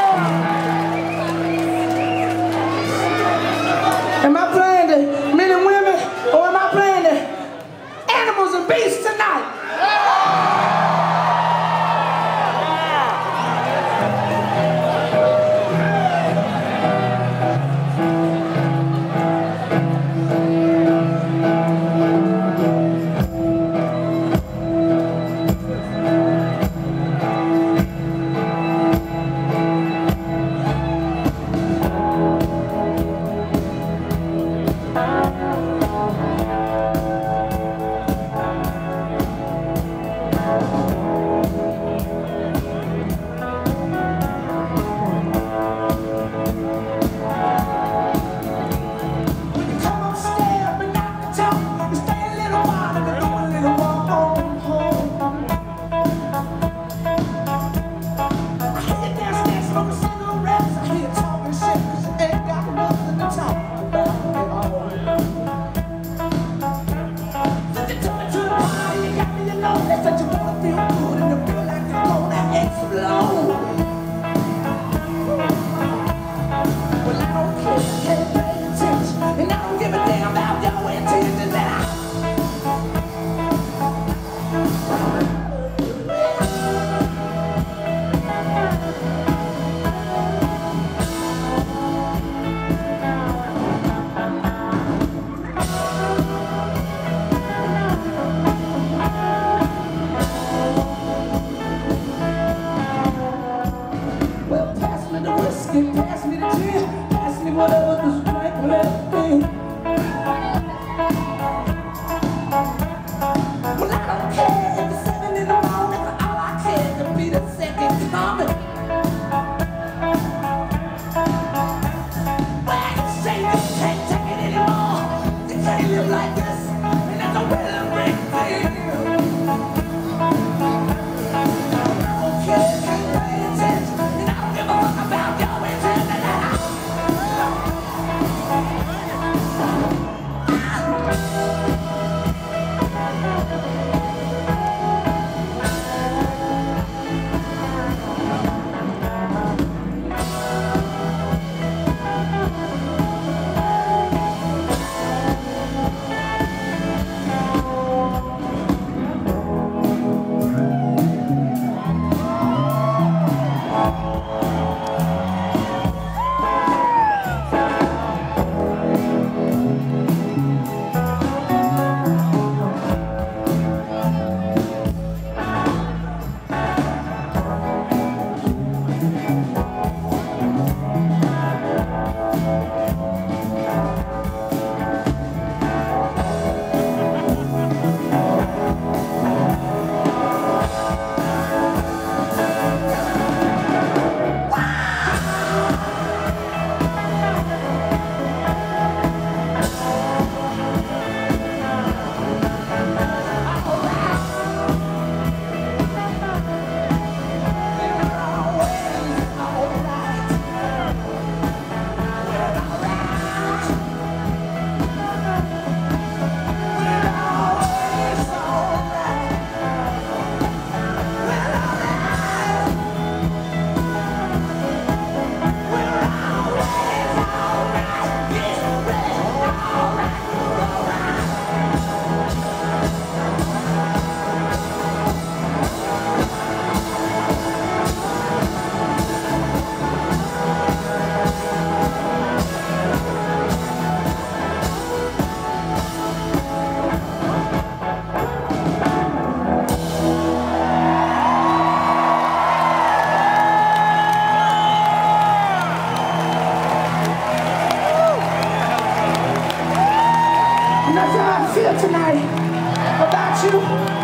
Am I playing the men and women, or am I playing the animals and beasts tonight? Pass me the gin, pass me whatever the strike left me. Well, I don't care if it's 7 in the morning, but all I care to be the second coming. Well, you say you can't take it anymore, you can't live like this, and that's a really big deal. I don't care, can't pay attention, and I don't give a fuck about your intention. And that's how I feel tonight about you.